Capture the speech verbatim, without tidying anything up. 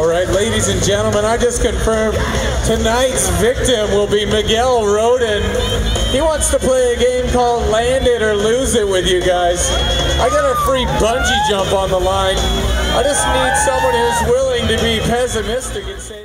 right, ladies and gentlemen, I just confirmed tonight's victim will be Miguel Rodin. He wants to play a game called Land It or Lose It with you guys. I got a free bungee jump on the line. I just need someone who's willing to be pessimistic and say